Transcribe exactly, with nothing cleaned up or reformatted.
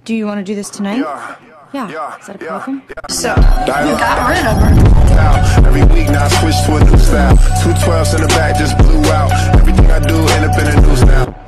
Do you want to do this tonight? Yeah. Yeah. Yeah. Is that a Yeah. problem? Yeah. So, you got rid of her. Now, every week now I switch to a new style. Two twelves in the back just blew out. Everything I do end up in the news now.